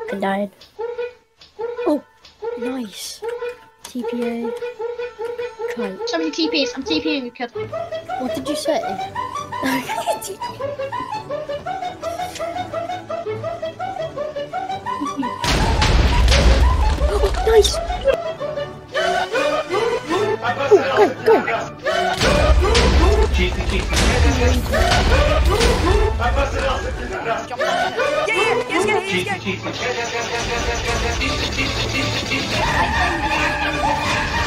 fucking died. Oh, nice. TPA. Kite. So many TPs. I'm TPing you, kid. What did you say? Oh, nice. Oh, go, go. Yeah, yes,